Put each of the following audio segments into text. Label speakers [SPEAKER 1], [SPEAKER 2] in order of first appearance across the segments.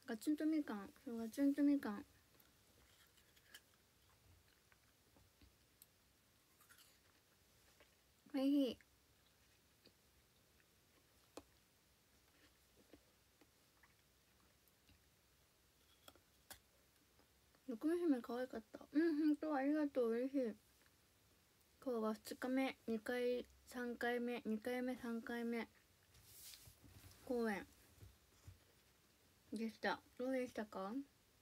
[SPEAKER 1] ガツンとみかん、そう、ガツンとみかん。おいしい。毒娘可愛かった。うん、ほんとありがとう、嬉しい。今日は2日目、2回3回目、2回目3回目公演でした。どうでしたか？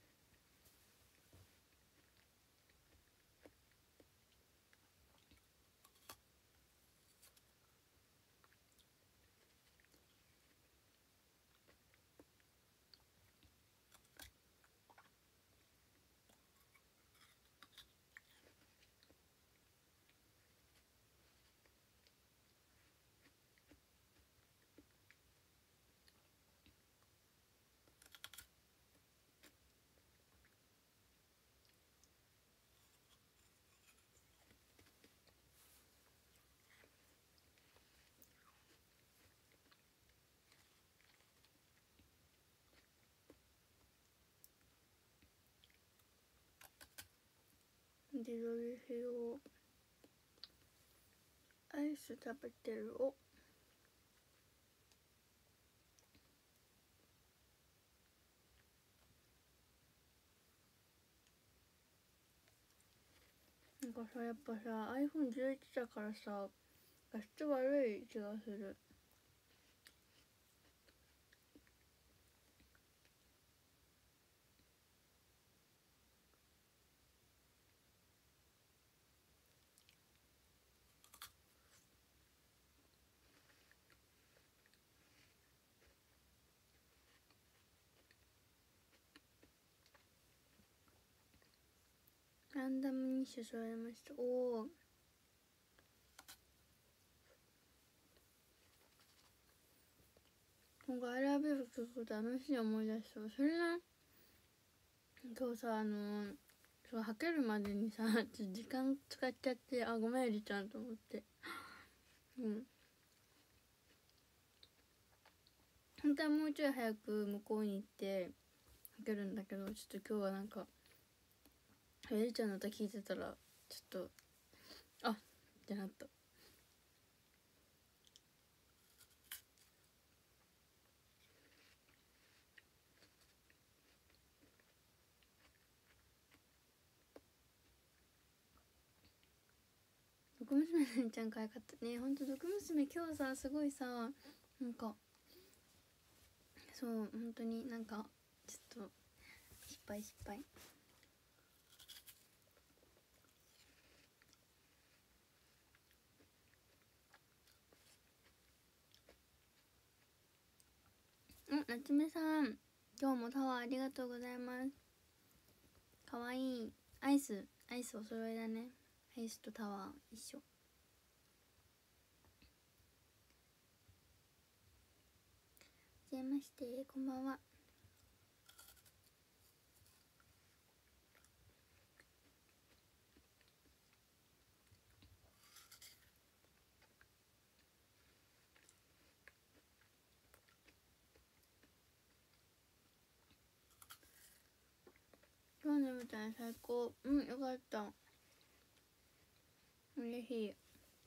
[SPEAKER 1] 自撮りしよう。アイス食べてる。お、なんかさ、やっぱさ iPhone11 だからさ画質悪い気がする。ランダムに種添えました。おお、なんかアイラブル聞くと楽しい思い出しそう。それな、今日さそうはけるまでにさちょっと時間使っちゃって、あ、ごめんりちゃんと思って。うん、本当はもうちょい早く向こうに行ってはけるんだけど、ちょっと今日はなんかりちゃんの歌聞いてたらちょっとあってなった。毒娘ねんちゃん可愛かったね。ほんと毒娘今日さすごいさ、なんかそう本当になんかちょっと失敗。夏目さん、今日もタワーありがとうございます。かわいい。アイスお揃いだね。アイスとタワー一緒。はじめまして、こんばんは。今日の舞台最高。うん、よかった。嬉しい。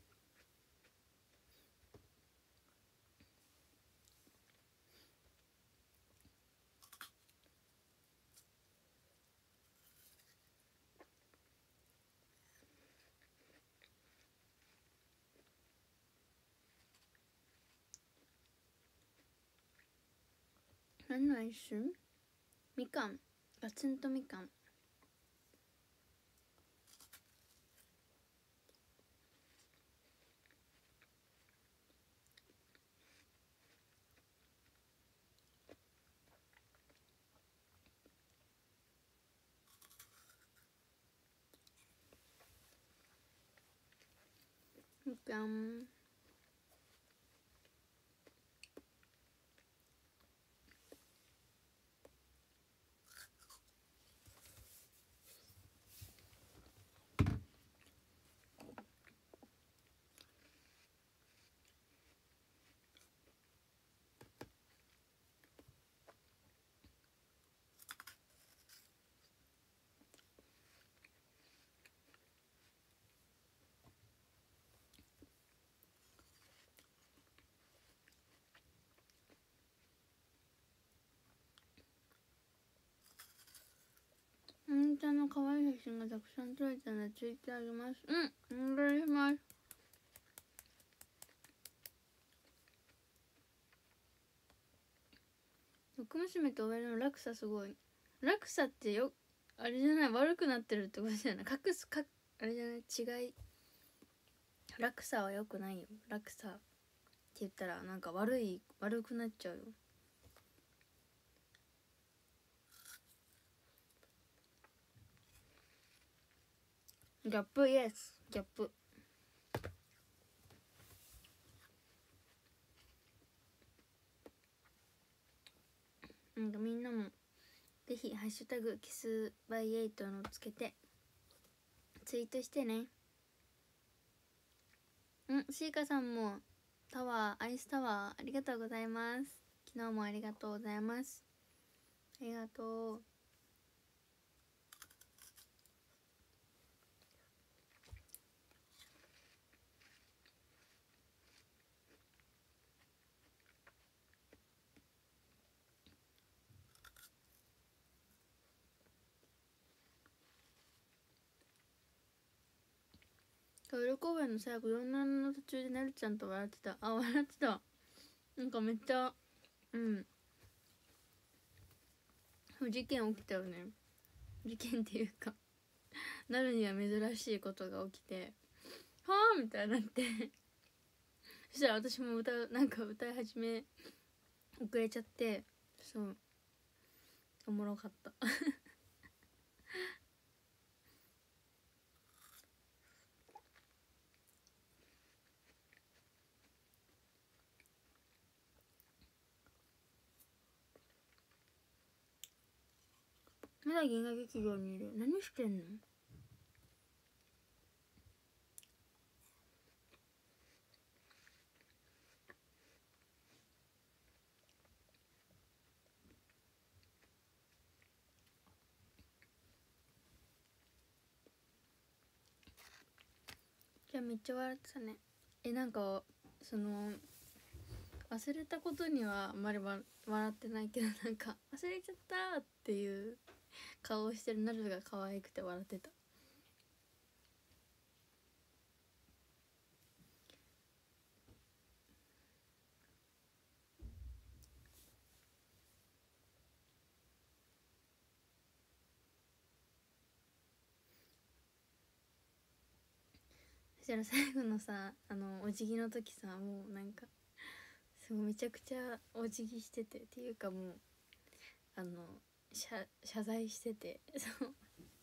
[SPEAKER 1] 何のアイス？みかん。ガツンとみかん。みかん。 ちゃんの可愛い写真がたくさん撮れたのでツイッターあげます。お願いします。毒娘と上の落差すごい。落差ってあれじゃない、悪くなってるってことじゃない、あれじゃない、違い。落差は良くないよ。落差って言ったらなんか悪くなっちゃうよ。ギャップ、イエス、ギャップ。なんかみんなもぜひハッシュタグキスバイエイトのつけてツイートしてね。シーカさんもアイスタワーありがとうございます。昨日もありがとうございます。ありがとう。トイレ公園の最後47の途中でなるちゃんと笑ってた。笑ってた。なんかめっちゃ事件起きたよね。事件っていうかなるには珍しいことが起きて、はあみたいになってそしたら私も歌い始め遅れちゃって、そうおもろかったまだ銀河劇場にいる。何してんの？じゃあめっちゃ笑ってたね。なんか忘れたことにはあんまり笑ってないけど、なんか忘れちゃったっていう顔をしてるなるが可愛くて笑ってた。そしたら最後のさ、お辞儀の時さ、もうなんかすごいめちゃくちゃお辞儀してて、っていうかもう謝罪しててそう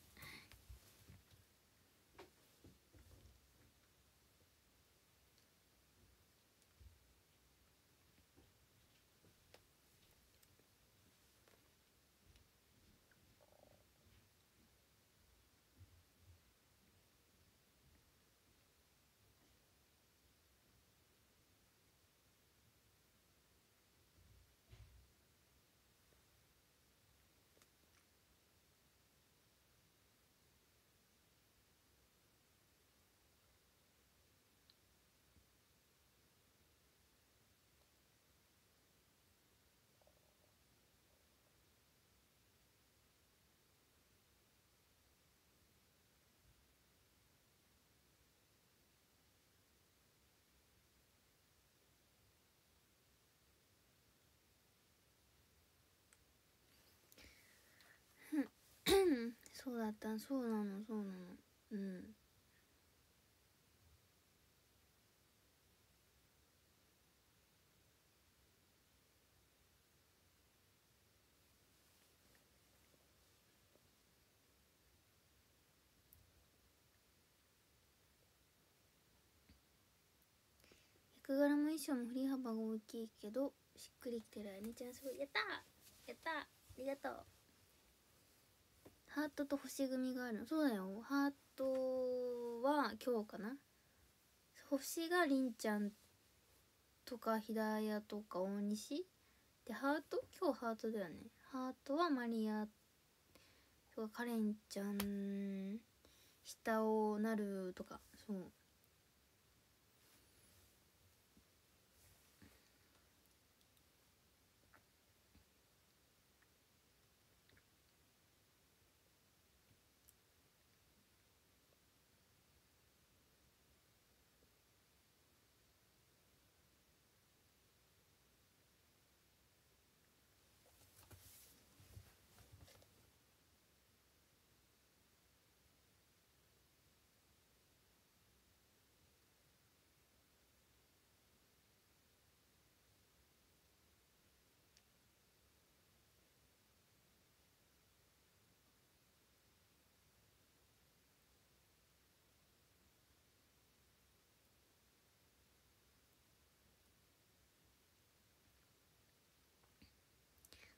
[SPEAKER 1] そうだった、そうなの、そうなの。100グラム衣装も振り幅が大きいけどしっくりきてる。あねちゃんすごい。やったー、やったー、ありがとう。ハートと星組があるの。そうだよ。ハートは今日かな。星がりんちゃんとかひだやとか大西で、ハート今日ハートだよね。ハートはマリアとかカレンちゃん、下をなるとか。そう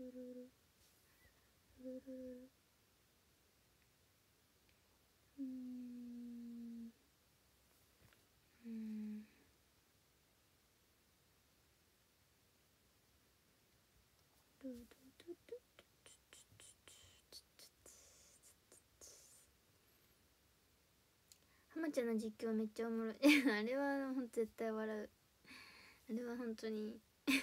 [SPEAKER 1] ルルルルルルル、浜ちゃんの実況めっちゃおもろいあれはほんと絶対笑う。あれは本当に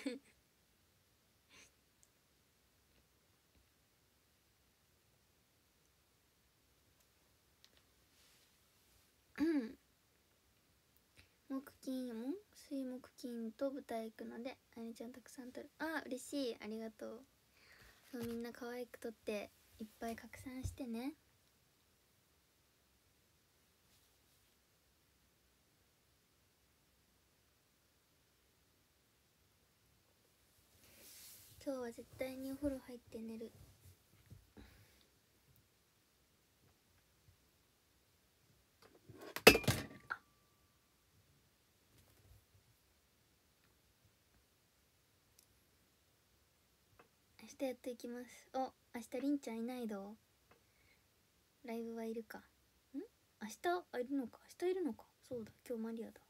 [SPEAKER 1] 木金も水木金と舞台行くのであやねちゃんたくさん撮る。あ、嬉しい、ありがとう。そう、みんな可愛く撮っていっぱい拡散してね。今日は絶対にお風呂入って寝る。明日やっていきます。お、明日りんちゃんいないど。ライブはいるか。ん、明日いるのか。明日いるのか。そうだ、今日マリアだ。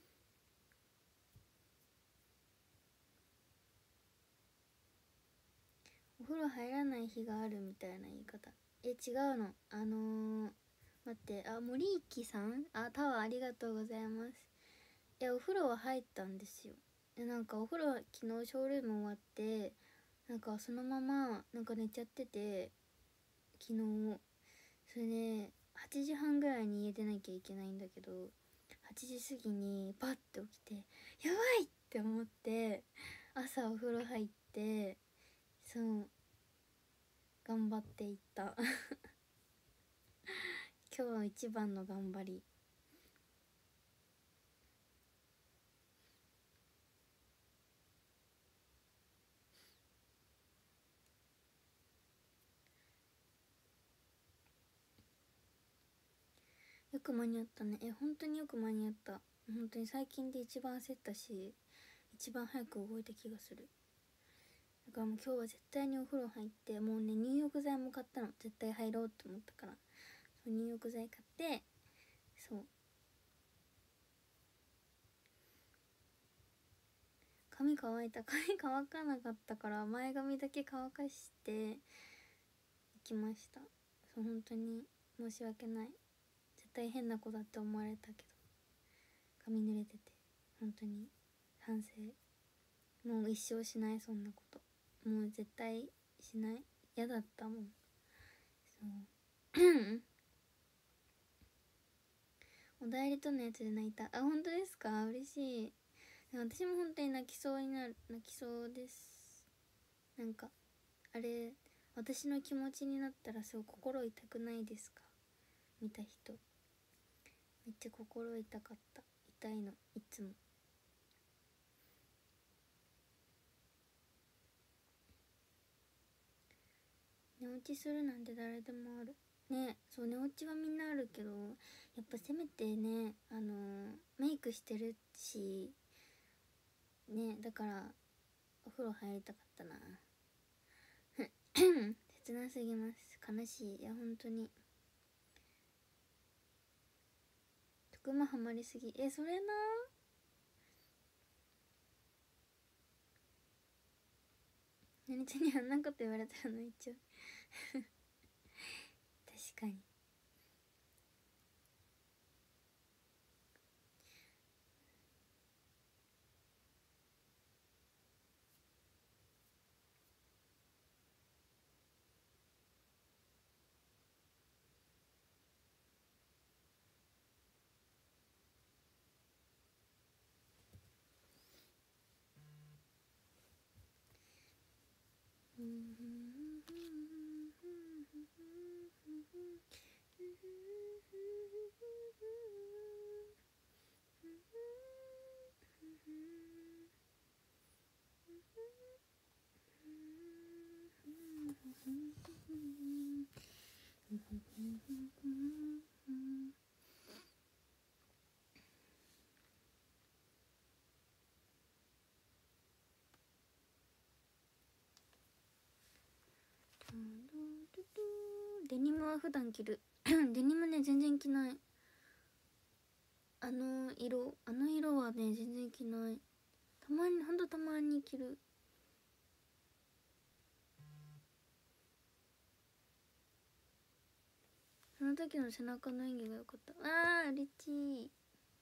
[SPEAKER 1] お風呂入らない日があるみたいな言い方。違うの。待って、あ、森木さん、あ、タワーありがとうございます。いや、お風呂は入ったんですよ。なんかお風呂昨日ショールーム終わって、なんかそのままなんか寝ちゃってて、昨日それで8時半ぐらいに家出なきゃいけないんだけど、8時過ぎにパッて起きて、やばいって思って、朝お風呂入って、そう、頑張っていった今日一番の頑張り。 よく間に合ったね。本当によく間に合った。本当に最近で一番焦ったし、一番早く動いた気がする。だからもう今日は絶対にお風呂入って、もうね、入浴剤も買ったの。絶対入ろうって思ったから、入浴剤買って、そう、髪乾いた。髪乾かなかったから前髪だけ乾かして行きました。そう、本当に申し訳ない。絶対変な子だって思われたけど、髪濡れてて本当に反省。もう一生しない、そんなこと。もう絶対しない。嫌だったもん。そうお代理とのやつで泣いた。あ、本当ですか？嬉しい。私も本当に泣きそうです。なんかあれ、私の気持ちになったらすごい心痛くないですか？見た人めっちゃ心痛かった。痛いのいつも。寝落ちするなんて誰でもあるね。そう、寝落ちはみんなあるけど、やっぱせめてね、メイクしてるしね。だからお風呂入りたかったな。切なすぎます。悲しい。いや本当に徳間ハマりすぎ。それな。何ちゃんにあんなこと言われたら泣いちゃう。確かに。デニムは普段着る。デニムね、全然着ない。あの色はね、全然着ない。たまに、ほんとたまに着る。その時の背中の演技が良かった。嬉しい。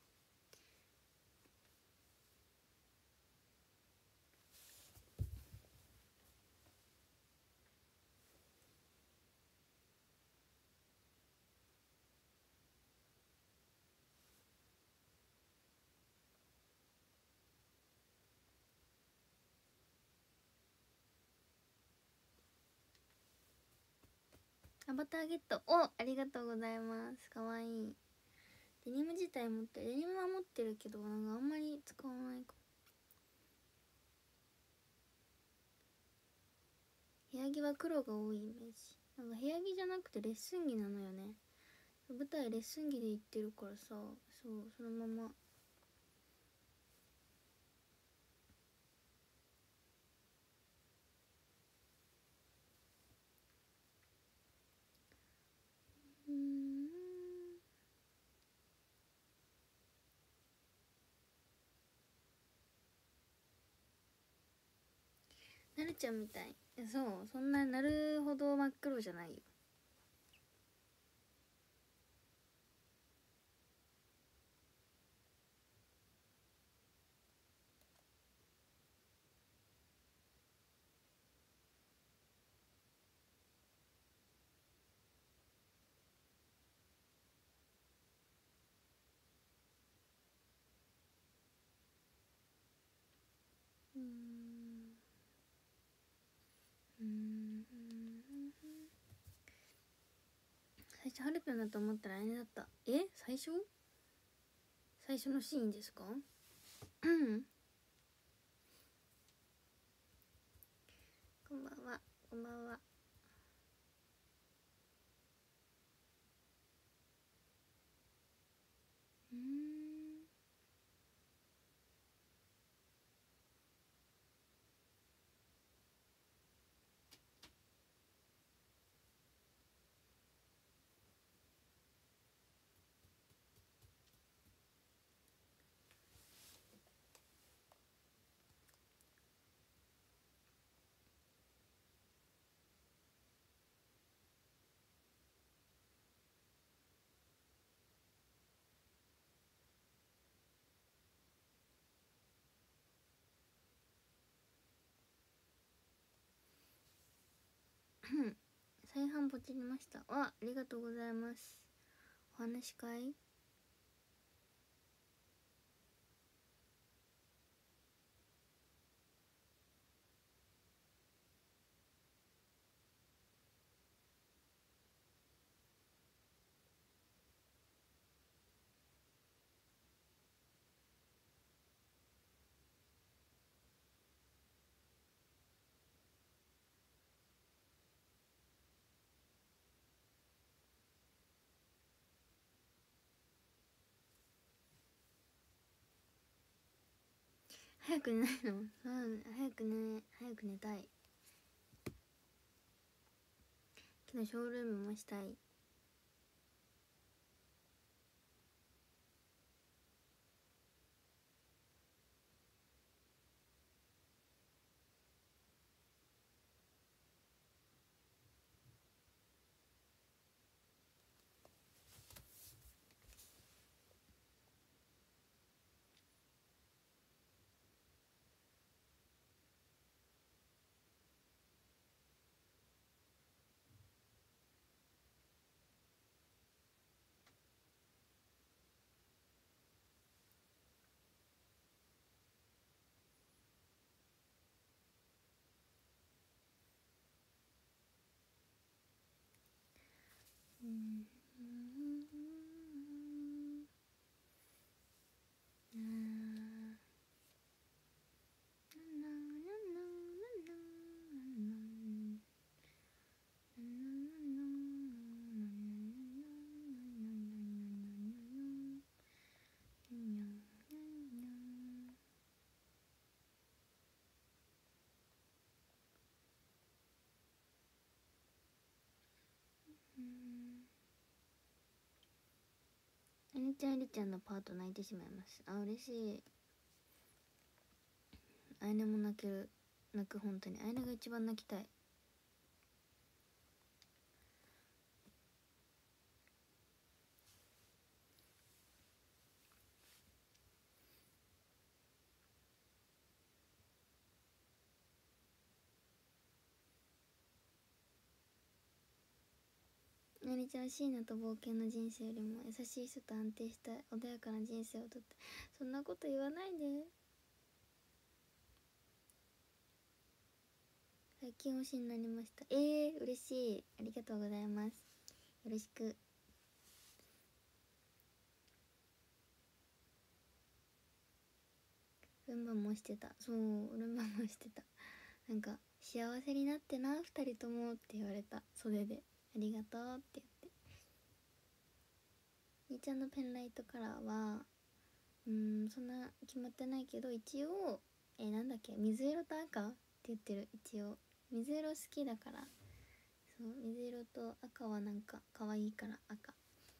[SPEAKER 1] アバターゲット。ありがとうございます。かわいい。デニム自体持ってる。デニムは持ってるけど、なんかあんまり使わないかも。部屋着は黒が多いイメージ。なんか部屋着じゃなくてレッスン着なのよね。舞台レッスン着で行ってるからさ、そう、そのまま。なるちゃんみたい。そう、そんななるほど真っ黒じゃないよ。最初ハルピョンだと思ったらあれだった。最初のシーンですか？こんばんは。こんばんは。 . 再販ポチりました。ありがとうございます。お話し会早く寝ないの？早く寝たい。昨日ショールームもしたい。えりちゃんえりちゃんのパート泣いてしまいます。あ、嬉しい。あやねも泣ける。泣く、本当にあやねが一番泣きたい。あやねちゃんは椎名と冒険の人生よりも優しい人と安定した穏やかな人生をとって。そんなこと言わないで。最近推しになりました。嬉しい。ありがとうございます。よろしく。ルンバもしてた。そう、ルンバもしてた。なんか幸せになってな2人ともって言われた。袖でありがとうって言って。兄ちゃんのペンライトカラーはそんな決まってないけど、一応なんだっけ、水色と赤って言ってる。一応水色好きだから、そう水色と赤はなんか可愛いから赤。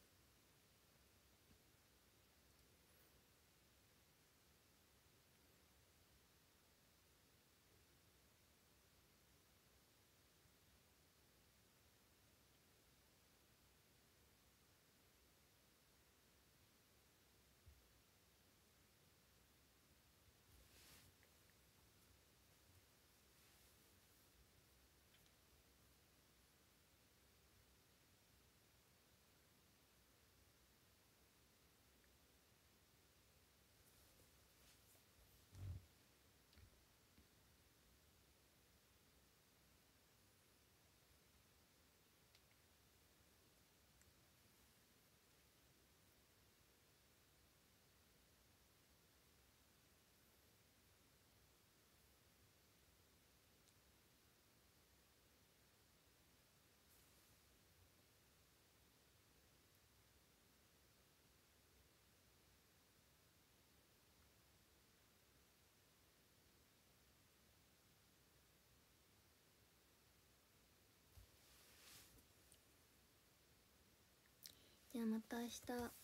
[SPEAKER 1] じゃあまた明日、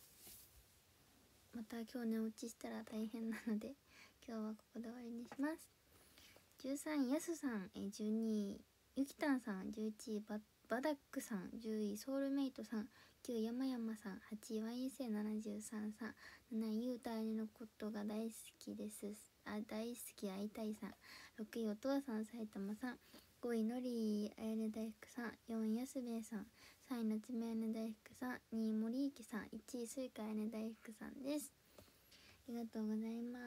[SPEAKER 1] また今日寝落ちしたら大変なので今日はここで終わりにします。13位やすさん、12位ゆきたんさん、11位バダックさん、10位ソウルメイトさん、9位山々さん、8位ワインセイ73さん、7位ゆうたあやねのことが大好きです、大好き会いたいさん、6位お父さん埼玉さん、 5位のりあやね大福さん、4位やすべえさん、3位のちめあやね大福さん、2位森池さん、1位すいかあやね大福さんです。ありがとうございます。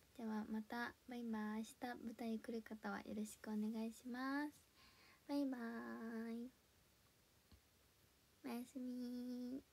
[SPEAKER 1] ではまたバイバイ。明日舞台来る方はよろしくお願いします。バイバーイ。おやすみ。